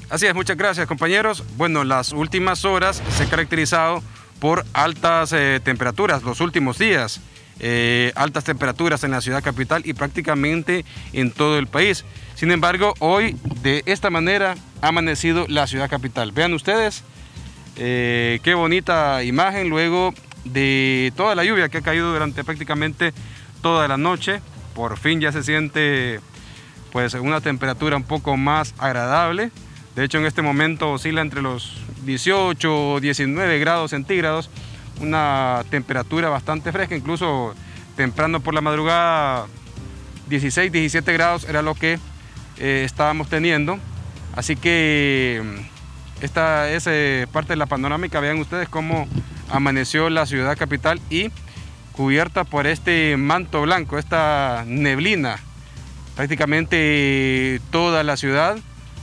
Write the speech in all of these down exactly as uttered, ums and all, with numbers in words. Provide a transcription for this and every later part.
Así es, muchas gracias compañeros. Bueno, las últimas horas se han caracterizado por altas eh, temperaturas, los últimos días, eh, altas temperaturas en la ciudad capital y prácticamente en todo el país. Sin embargo, hoy de esta manera ha amanecido la ciudad capital. Vean ustedes eh, qué bonita imagen luego de toda la lluvia que ha caído durante prácticamente toda la noche. Por fin ya se siente pues una temperatura un poco más agradable. De hecho, en este momento oscila entre los dieciocho o diecinueve grados centígrados, una temperatura bastante fresca, incluso temprano por la madrugada dieciséis, diecisiete grados era lo que eh, estábamos teniendo. Así que esta es eh, parte de la panorámica. Vean ustedes cómo amaneció la ciudad capital y cubierta por este manto blanco, esta neblina, prácticamente toda la ciudad.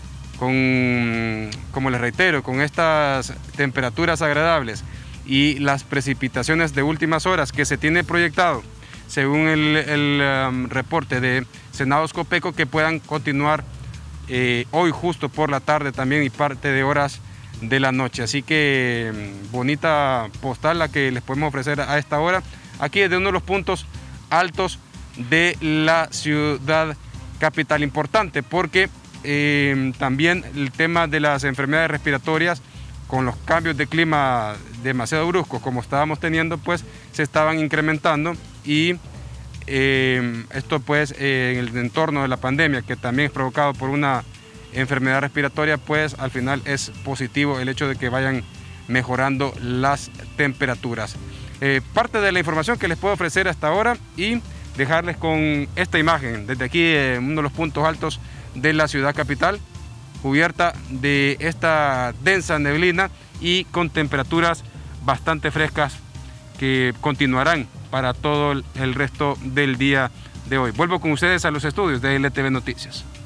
Con, como les reitero, con estas temperaturas agradables y las precipitaciones de últimas horas que se tiene proyectado, según el, el um, reporte de Senados Copeco, que puedan continuar eh, hoy justo por la tarde también y parte de horas de la noche. Así que bonita postal la que les podemos ofrecer a esta hora, aquí desde uno de los puntos altos de la ciudad capital. Importante porque Eh, también el tema de las enfermedades respiratorias, con los cambios de clima demasiado bruscos como estábamos teniendo, pues se estaban incrementando y eh, esto pues eh, en el entorno de la pandemia, que también es provocado por una enfermedad respiratoria, pues al final es positivo el hecho de que vayan mejorando las temperaturas. Eh, parte de la información que les puedo ofrecer hasta ahora y dejarles con esta imagen desde aquí, en uno de los puntos altos de la ciudad capital, cubierta de esta densa neblina y con temperaturas bastante frescas que continuarán para todo el resto del día de hoy. Vuelvo con ustedes a los estudios de L T V Noticias.